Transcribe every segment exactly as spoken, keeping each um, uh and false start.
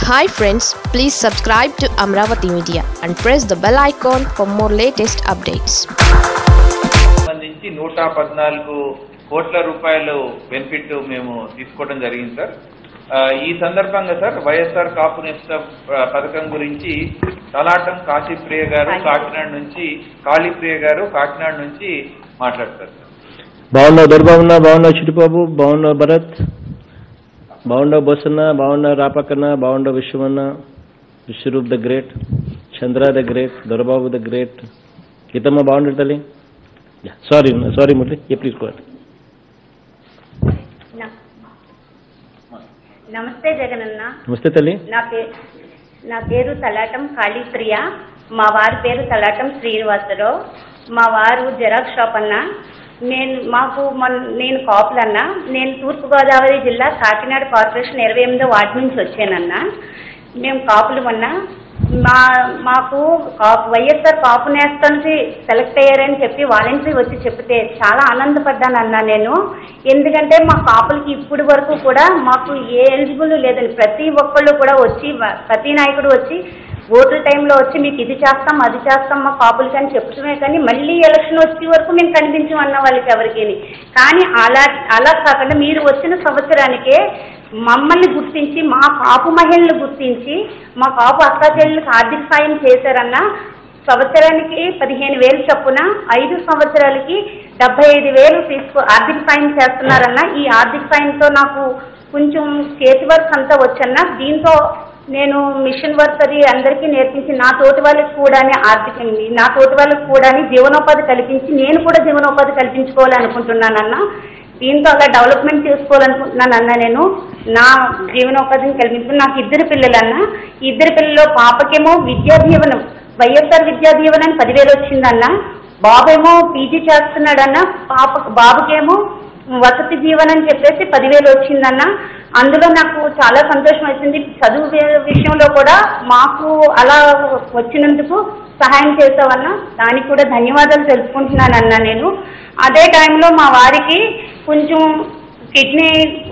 Hi friends, please subscribe to Amravati Media and press the bell icon for more latest updates. సంబంధించి నూట పద్నాలుగు కోట్ల రూపాయలు benefit మేము తీసుకోవడం జరిగింది సార్. ఈ సందర్భంగా సార్ వైఎస్ఆర్ కాపు నేస్తం పథకం గురించి తలాటం కాశీప్రియ గారు కాకినాడ నుంచి కాళీప్రియ గారు కాకినాడ నుంచి మాట్లాడతారు సార్. బాగున్నావు దొరబాబున్నా, బాగున్నావు చిట్టుబాబు, బాగున్నావు భరత్, బాగుండవు బొసన్న, బాగున్నావు రాపక్కన్న, బాగుండవు విశ్వమన్న, Vishwarup the great, Chandra the great, Dorababu the great, గీతమ్మ బాగుండదు తల్లి. సారీ సారీ మురళి, ఏ ప్లీజ్ కోట్. నమస్తే జగనన్న. నమస్తే తల్లి. నా పేరు నా పేరు తలాటం కాళీప్రియ, మా వారి పేరు తలాటం శ్రీనివాసరావు. మా వారు జెరాక్స్ షాప్ అన్న. నేను మాకు మొన్న నేను కాపులన్నా. నేను తూర్పుగోదావరి జిల్లా కాకినాడ కార్పొరేషన్ ఇరవై ఎనిమిదో వార్డు నుంచి వచ్చానన్నా. మేము కాపులు మొన్న మా మాకు కాపు వైఎస్ఆర్ కాపు నేస్తానికి సెలెక్ట్ అయ్యారని చెప్పి వాలంటరీ వచ్చి చెప్తే చాలా ఆనందపడ్డానన్నా నేను. ఎందుకంటే మా కాపులకి ఇప్పటి వరకు కూడా మాకు ఏ ఎలిజిబుల్ లేదని ప్రతి ఒక్కళ్ళు కూడా వచ్చి ప్రతి నాయకుడు వచ్చి ఓట్ల టైంలో వచ్చి మీకు ఇది చేస్తాం అది చేస్తాం మా కాపులకి అని చెప్పడమే కానీ మళ్ళీ ఎలక్షన్ వచ్చే వరకు మేము కనిపించమన్న వాళ్ళకి ఎవరికి. కానీ అలా అలా కాకుండా మీరు వచ్చిన సంవత్సరానికే మమ్మల్ని గుర్తించి మా కాపు మహిళలు గుర్తించి మా కాపు అక్క చెల్లెళ్ళకి ఆర్థిక సాయం చేశారన్న. సంవత్సరానికి పదిహేను వేలు చొప్పున ఐదు సంవత్సరాలకి డెబ్బై ఐదు వేలు తీసుకో ఆర్థిక సాయం చేస్తున్నారన్న. ఈ ఆర్థిక సాయంతో నాకు కొంచెం చేతి వర్క్ అంతా వచ్చన్న. దీంతో నేను మిషన్ వర్క్ అది అందరికీ నేర్పించి నా తోటి వాళ్ళకి కూడా ఆర్థిక నా తోటి వాళ్ళకి కూడా జీవనోపాధి కల్పించి నేను కూడా జీవనోపాధి కల్పించుకోవాలనుకుంటున్నానన్న. దీంతో అలా డెవలప్మెంట్ చేసుకోవాలనుకుంటున్నానన్న. నేను నా జీవనోపాధిని కల్పించుకుని నాకు ఇద్దరు పిల్లలన్న. ఇద్దరు పిల్లలు పాపకేమో విద్యా దీవెనం వైఎస్ఆర్ విద్యా దీవెన అని పదివేలు వచ్చిందన్న. బాబేమో పీజీ చేస్తున్నాడన్న. పాప బాబుకేమో వసతి జీవనం అని చెప్పేసి పదివేలు వచ్చిందన్న. అందులో నాకు చాలా సంతోషం వచ్చింది. చదువు విషయంలో కూడా మాకు అలా వచ్చినందుకు సహాయం చేసావన్నా. దానికి కూడా ధన్యవాదాలు తెలుసుకుంటున్నానన్నా నేను. అదే టైంలో మా వారికి కొంచెం కిడ్నీ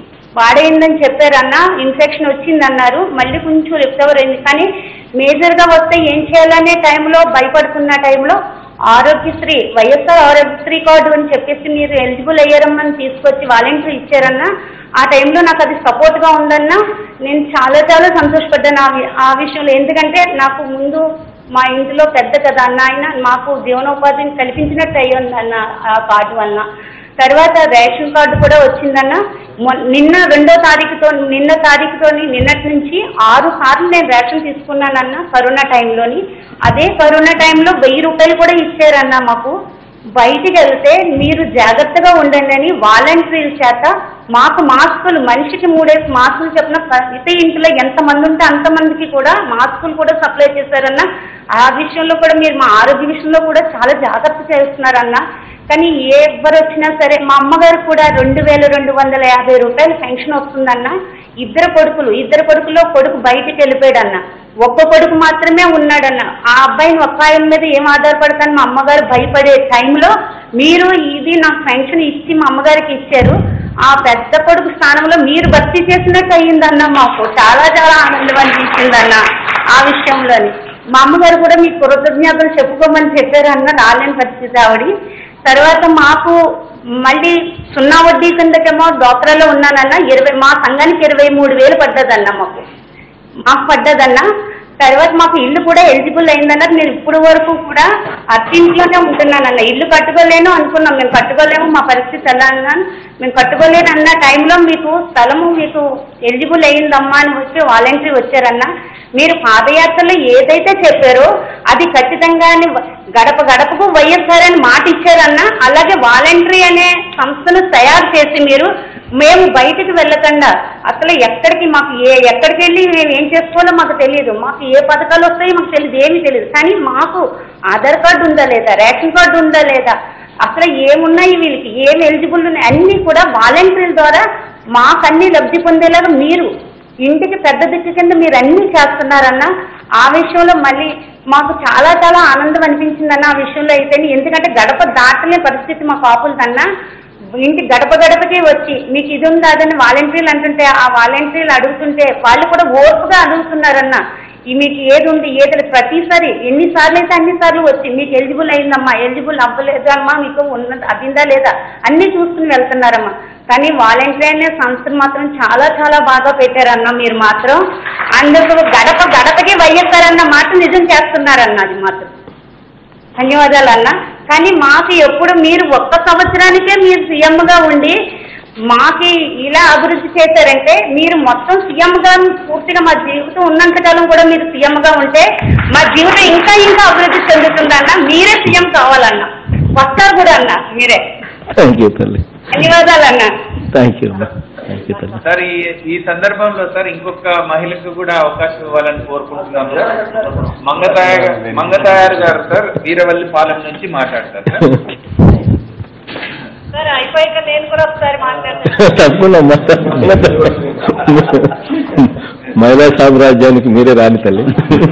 వాడైందని చెప్పారన్న. ఇన్ఫెక్షన్ వచ్చిందన్నారు. మళ్ళీ కొంచెం రికవర్ అయింది. కానీ మేజర్గా వస్తే ఏం చేయాలనే టైంలో భయపడుతున్న టైంలో ఆరోగ్యశ్రీ వైఎస్ఆర్ ఆరోగ్యశ్రీ కార్డు అని చెప్పేసి మీరు ఎలిజిబుల్ అయ్యారమ్మని తీసుకొచ్చి వాలంటీర్ ఇచ్చారన్న. ఆ టైంలో నాకు అది సపోర్ట్గా ఉందన్న. నేను చాలా చాలా సంతోషపడ్డాను ఆ విషయంలో. ఎందుకంటే నాకు ముందు మా ఇంట్లో పెద్ద కదా అన్న, ఆయన మాకు జీవనోపాధిని కల్పించినట్టు అయ్యిందన్న ఆ కార్డు వలన. తర్వాత రేషన్ కార్డు కూడా వచ్చిందన్న. నిన్న రెండో తారీఖుతో నిన్న తారీఖుతోని నిన్నటి నుంచి ఆరు సార్లు నేను రేషన్ తీసుకున్నానన్న కరోనా టైంలోని. అదే కరోనా టైంలో వెయ్యి రూపాయలు కూడా ఇచ్చారన్న మాకు. బయటికి వెళ్తే మీరు జాగ్రత్తగా ఉండండి అని వాలంటీర్ల చేత మాకు మాస్కులు మనిషికి మూడేసి మాస్కులు చెప్పిన ప్రతి ఇంట్లో ఎంతమంది ఉంటే అంతమందికి కూడా మాస్కులు కూడా సప్లై చేశారన్న. ఆ విషయంలో కూడా మీరు మా ఆరోగ్య విషయంలో కూడా చాలా జాగ్రత్త చేస్తున్నారన్న. కానీ ఏ ఎవ్వరు వచ్చినా సరే మా అమ్మగారు కూడా రెండు వేల రెండు వందల యాభై రూపాయలు పెన్షన్ వస్తుందన్న. ఇద్దరు కొడుకులు ఇద్దరు కొడుకులో కొడుకు బయటికి వెళ్ళిపోయాడన్న. ఒక్క కొడుకు మాత్రమే ఉన్నాడన్న. ఆ అబ్బాయిని ఒక్క ఆయన మీద ఏం ఆధారపడతాను మా అమ్మగారు భయపడే టైంలో మీరు ఇది నాకు పెన్షన్ ఇచ్చి మా అమ్మగారికి ఇచ్చారు. ఆ పెద్ద కొడుకు స్థానంలో మీరు భర్తీ చేసినట్టు అయ్యిందన్న. మాకు చాలా చాలా ఆనందం అనిపించిందన్న ఆ విషయంలోని. మా అమ్మగారు కూడా మీకు కృతజ్ఞతలు చెప్పుకోమని చెప్పారన్న. రాలేని పరిస్థితి ఆవిడ. తర్వాత మాకు మళ్ళీ సున్నా వడ్డీ కిందకేమో డాక్టర్లో ఉన్నానన్న. ఇరవై మా సంఘానికి ఇరవై మూడు వేలు పడ్డదన్న మాకు మాకు పడ్డదన్న. తర్వాత మాకు ఇల్లు కూడా ఎలిజిబుల్ అయిందన్న. నేను ఇప్పుడు వరకు కూడా అత్తింట్లోనే ఉంటున్నానన్న. ఇల్లు కట్టుకోలేను అనుకున్నాం. మేము కట్టుకోలేము, మా పరిస్థితి ఎలా అన్నా మేము కట్టుకోలేను అన్న టైంలో మీకు స్థలము మీకు ఎలిజిబుల్ అయిందమ్మా అని వచ్చి వాలంటీర్ వచ్చారన్న. మీరు పాదయాత్రలో ఏదైతే చెప్పారో అది ఖచ్చితంగా గడప గడపకు వైఎస్ఆర్ అని మాట ఇచ్చారన్న. అలాగే వాలంటరీ అనే సంస్థను తయారు చేసి మీరు మేము బయటికి వెళ్ళకుండా అసలు ఎక్కడికి మాకు ఏ ఎక్కడికి వెళ్ళి మేము ఏం చేసుకోవాలో మాకు తెలియదు. మాకు ఏ పథకాలు వస్తాయో మాకు తెలియదు, ఏమీ తెలియదు. కానీ మాకు ఆధార్ కార్డు ఉందా లేదా, రేషన్ కార్డు ఉందా లేదా, అసలు ఏమున్నాయి వీళ్ళకి ఏమి ఎలిజిబుల్ ఉన్నాయి అన్నీ కూడా వాలంటీర్ల ద్వారా మాకు అన్ని లబ్ధి పొందేలాగా మీరు ఇంటికి పెద్ద దిక్కు కింద మీరు అన్నీ చేస్తున్నారన్న. ఆ విషయంలో మళ్ళీ మాకు చాలా చాలా ఆనందం అనిపించిందన్న ఆ విషయంలో అయితేనే. ఎందుకంటే గడప దాటలే పరిస్థితి మా కాపుల కన్నా ఇంటి గడప గడపకి వచ్చి మీకు ఇది ఉందా అదని వాలంటీర్లు అంటుంటే ఆ వాలంటీర్లు అడుగుతుంటే వాళ్ళు కూడా ఓర్పుగా అడుగుతున్నారన్న ఈ మీకు ఏది ఉంది ఏది ప్రతిసారి ఎన్నిసార్లు అయితే అన్నిసార్లు వచ్చి మీకు ఎలిజిబుల్ అయిందమ్మా ఎలిజిబుల్ అవ్వలేదు అమ్మా మీకు ఉన్న అదిందా లేదా అన్నీ చూసుకుని వెళ్తున్నారమ్మా. కానీ వాలంటీర్ అనే సంస్థను మాత్రం చాలా చాలా బాగా పెట్టారన్న మీరు మాత్రం అందుకు గడప గడపకి వైఎస్ఆర్ అన్న మాట నిజం చేస్తున్నారన్న అది మాత్రం ధన్యవాదాలు అన్న. కానీ మాకు ఎప్పుడు మీరు ఒక్క సంవత్సరానికే మీరు సీఎంగా ఉండి మాకు ఇలా అభివృద్ధి చేశారంటే మీరు మొత్తం సీఎంగా పూర్తిగా మా జీవితం ఉన్నంతకాలం కూడా మీరు సీఎంగా ఉంటే మా జీవితం ఇంకా ఇంకా అభివృద్ధి చెందుతుందన్న. మీరే సీఎం కావాలన్న వస్తారు కూడా అన్న మీరే. ధన్యవాదాలు అన్న. సార్ ఈ సందర్భంలో సార్ ఇంకొక మహిళకు కూడా అవకాశం ఇవ్వాలని కోరుకుంటున్నాము. మంగతాయ మంగతాయారు గారు సార్ వీరవల్లి పాలెం నుంచి మాట్లాడతారు సార్. సార్ అయిపోయాక నేను కూడా ఒకసారి మాట్లాడతాను. మహిళా సామ్రాజ్యానికి మీరే రాని తల్లి.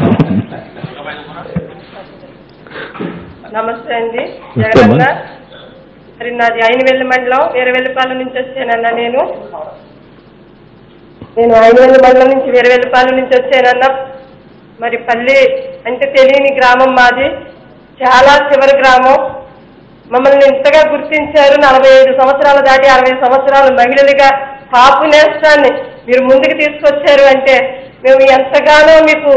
నమస్తే అండి. జగనన్న మరి నాది ఐనవెల్లి మండలం వీరవెల్లిపాలెం నుంచి వచ్చానన్నా. నేను నేను ఐనవెల్లి మండలం నుంచి వీరవెల్లిపాలెం నుంచి వచ్చానన్నా. మరి పల్లి అంటే తెలియని గ్రామం మాది, చాలా చివరి గ్రామం. మమ్మల్ని ఇంతగా గుర్తించారు. నలభై ఐదు సంవత్సరాలు దాటి అరవై సంవత్సరాలు మహిళలుగా కాపు నేస్తాన్ని మీరు ముందుకు తీసుకొచ్చారు అంటే మేము ఎంతగానో మీకు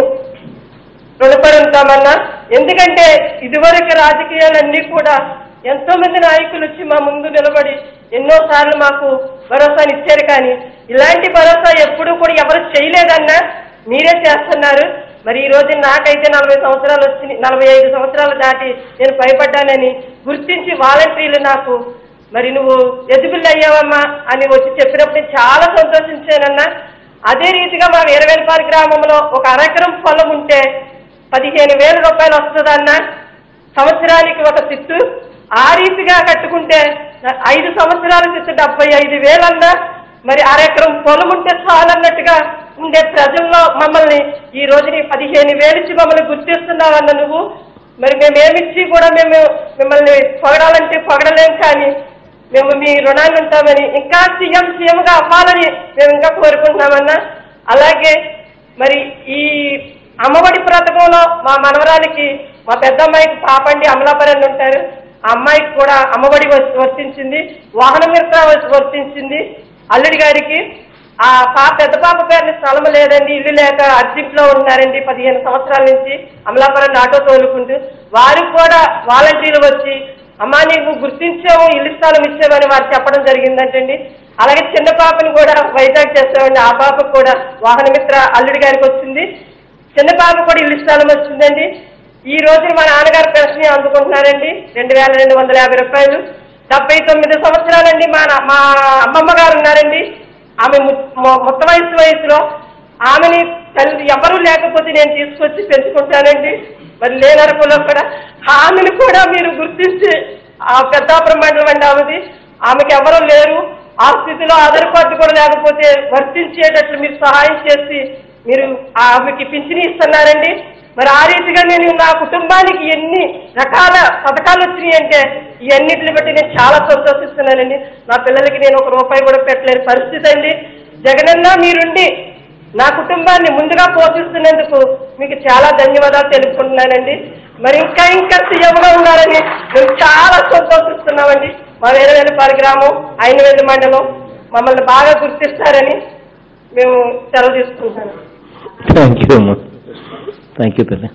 రుణపడి ఉంటామన్నా. ఎందుకంటే ఇదివరకు రాజకీయాలన్నీ కూడా ఎంతో మంది నాయకులు వచ్చి మా ముందు నిలబడి ఎన్నోసార్లు మాకు భరోసాని ఇచ్చారు. కానీ ఇలాంటి భరోసా ఎప్పుడూ కూడా ఎవరు చేయలేదన్నా, మీరే చేస్తున్నారు. మరి ఈ రోజు నాకైతే నలభై సంవత్సరాలు వచ్చి నలభై ఐదు సంవత్సరాలు దాటి నేను భయపడ్డానని గుర్తించి వాలంటీర్లు నాకు మరి నువ్వు ఎదుగుళ్ళు అయ్యావమ్మా అని వచ్చి చెప్పినప్పుడు చాలా సంతోషించానన్నా. అదే రీతిగా మా వీరవెల్లిపాలెం గ్రామంలో ఒక అరెకరం పొలం ఉంటే పదిహేను వేల రూపాయలు వస్తుందన్నా, సంవత్సరానికి ఒక చిత్తు. ఆ రీతిగా కట్టుకుంటే ఐదు సంవత్సరాల చిత్తు డెబ్బై ఐదు వేలన్నా. మరి అరెకరం పొలం ఉంటే చాలన్నట్టుగా ఉండే ప్రజల్లో మమ్మల్ని ఈ రోజుని పదిహేను వేలిచ్చి మమ్మల్ని గుర్తిస్తున్నావన్న నువ్వు. మరి మేమేమిచ్చి కూడా మేము మిమ్మల్ని పొగడాలంటే పొగడలేం, కానీ మేము మీ రుణాన్ని ఉంటామని ఇంకా సీఎం సీఎంగా అవ్వాలని మేము ఇంకా కోరుకుంటున్నామన్నా. అలాగే మరి ఈ అమ్మఒడి పథకంలో మా మనవరాలికి మా పెద్ద అమ్మాయికి పాపండి అమలాపురం ఉంటారు, ఆ అమ్మాయికి కూడా అమ్మఒడి వర్తించింది, వాహన మిత్ర వర్తించింది. అల్లుడి గారికి ఆ పా పెద్ద పాప పేరుని స్థలం లేదండి, ఇల్లు లేక అర్జింట్లో ఉన్నారండి పదిహేను సంవత్సరాల నుంచి అమలాపురం ఆటో తోలుకుంటూ. వారికి కూడా వాలంటీర్లు వచ్చి అమ్మా నీకు గుర్తించాము ఇల్లు స్థలం ఇచ్చామని వారు చెప్పడం జరిగిందంటండి. అలాగే చిన్న పాపని కూడా వైజాగ్ చేస్తామండి, ఆ పాపకు కూడా వాహన మిత్ర అల్లుడి గారికి వచ్చింది, చిన్న పాప కూడా ఇల్లు స్థలం వచ్చిందండి. ఈ రోజు మా నాన్నగారు పెన్షన్ అందుకుంటున్నారండి రెండు వేల రెండు వందల యాభై రూపాయలు. డెబ్బై తొమ్మిది సంవత్సరాలండి మా మా అమ్మమ్మ గారు ఉన్నారండి. ఆమె మొత్తం వయసు వయసులో ఆమెని తల్లి ఎవరూ లేకపోతే నేను తీసుకొచ్చి పెంచుకుంటానండి. మరి లేనరకులో కూడా ఆమెను కూడా మీరు గుర్తించి ఆ పెద్దాపురం మండలం అండి ఆమెది, ఆమెకి ఎవరూ లేరు, ఆ స్థితిలో ఆధారపాటు కూడా లేకపోతే వర్తించేటట్లు మీరు సహాయం చేసి మీరు ఆమెకి పింఛని ఇస్తున్నారండి. మరి ఆ రీతిగా నేను నా కుటుంబానికి ఎన్ని రకాల పథకాలు వచ్చినాయి అంటే ఇవన్నిటిని బట్టి నేను చాలా సంతోషిస్తున్నానండి. నా పిల్లలకి నేను ఒక రూపాయి కూడా పెట్టలేని పరిస్థితి అండి. జగనన్న మీరుండి నా కుటుంబాన్ని ముందుగా పోషిస్తున్నందుకు మీకు చాలా ధన్యవాదాలు తెలుపుకుంటున్నానండి. మరి ఇంకా ఇంకా సీఎంగా ఉన్నారని మేము చాలా సంతోషిస్తున్నామండి. మా వీరవెల్లిపాలెం గ్రామం ఐనవెల్లి మండలం మమ్మల్ని బాగా గుర్తిస్తారని మేము సెలవు తీసుకుంటాను. థ్యాంక్ యూ అమ్మా, థ్యాంక్ యూ తల్లి.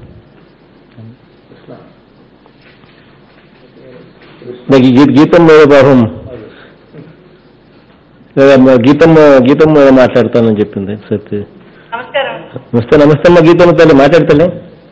నాకు గీ గీతం బాబం గీతం గీతం మాట్లాడతానని చెప్పింది సత్య. నమస్కారం. నమస్తే నమస్తే అమ్మా గీతం తల్లి మాట్లాడతానే.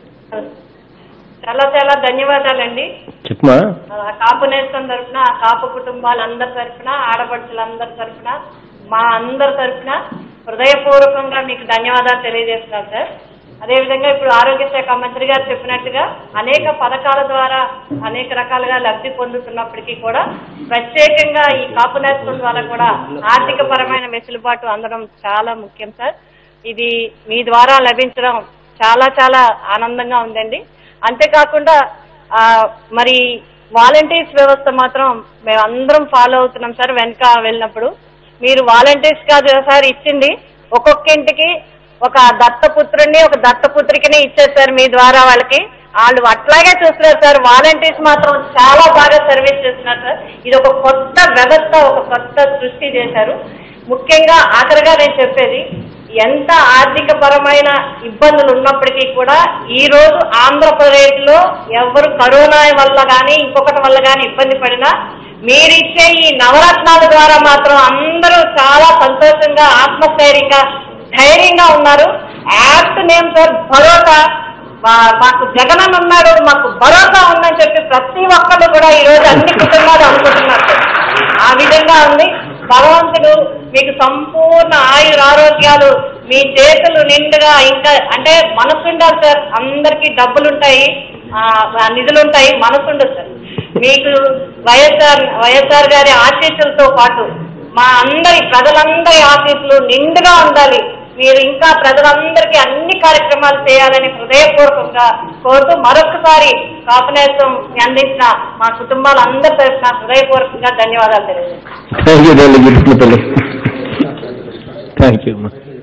చాలా చాలా ధన్యవాదాలండి. చెప్పమా. కాపు నేస్తం తరఫున, ఆ కాపు కుటుంబాలందరి తరఫున, ఆడపడుచులందరి తరఫున, మా అందరి తరఫున హృదయపూర్వకంగా మీకు ధన్యవాదాలు తెలియజేస్తున్నాను సార్. అదేవిధంగా ఇప్పుడు ఆరోగ్య శాఖ మంత్రి గారు చెప్పినట్టుగా అనేక పథకాల ద్వారా అనేక రకాలుగా లబ్ధి పొందుతున్నప్పటికీ కూడా ప్రత్యేకంగా ఈ కాపు నేస్తం ద్వారా కూడా ఆర్థిక పరమైన వెసులుబాటు అందడం చాలా ముఖ్యం సార్. ఇది మీ ద్వారా లభించడం చాలా చాలా ఆనందంగా ఉందండి. అంతేకాకుండా మరి వాలంటీర్స్ వ్యవస్థ మాత్రం మేము అందరం ఫాలో అవుతున్నాం సార్. వెనక వెళ్ళినప్పుడు మీరు వాలంటీర్స్ కాదు సార్ ఇచ్చింది, ఒక్కొక్క ఇంటికి ఒక దత్తపుత్రుడిని ఒక దత్తపుత్రికని ఇచ్చారు సార్ మీ ద్వారా. వాళ్ళకి వాళ్ళు అట్లాగే చూస్తున్నారు సార్. వాలంటీర్స్ మాత్రం చాలా బాగా సర్వీస్ చేస్తున్నారు సార్. ఇది ఒక కొత్త వ్యవస్థ, ఒక కొత్త సృష్టి చేశారు. ముఖ్యంగా ఆఖరిగా నేను చెప్పేది, ఎంత ఆర్థిక పరమైన ఇబ్బందులు ఉన్నప్పటికీ కూడా ఈ రోజు ఆంధ్రప్రదేశ్ లో ఎవరు కరోనా వల్ల కానీ ఇంకొకటి వల్ల కానీ ఇబ్బంది పడినా మీరిచ్చే ఈ నవరత్నాల ద్వారా మాత్రం అందరూ చాలా సంతోషంగా ఆత్మస్థైర్యంగా ధైర్యంగా ఉన్నారు. యాక్ట్ నేమ్ సార్ భరోసా. మాకు జగనన్న ఉన్నాడు, మాకు భరోసా ఉందని చెప్పి ప్రతి ఒక్కరు కూడా ఈ రోజు అన్ని కుటుంబాలు అనుకుంటున్నారు. ఆ విధంగా ఉంది. భగవంతుడు మీకు సంపూర్ణ ఆయుర ఆరోగ్యాలు, మీ చేతులు నిండుగా, ఇంకా అంటే మనసు ఉండాలి సార్. అందరికీ డబ్బులుంటాయి, నిధులుంటాయి, మనసు ఉండదు సార్. మీకు వైఎస్ఆర్ వైఎస్ఆర్ గారి ఆశీస్సులతో పాటు మా అందరి ప్రజలందరి ఆశీస్సులు నిండుగా ఉండాలి. మీరు ఇంకా ప్రజలందరికీ అన్ని కార్యక్రమాలు చేయాలని హృదయపూర్వకంగా కోరుతూ మరొకసారి కాపునేస్తం అందించిన మా కుటుంబాలందరి తరఫున హృదయపూర్వకంగా ధన్యవాదాలు తెలియజేస్తాను. Thank you.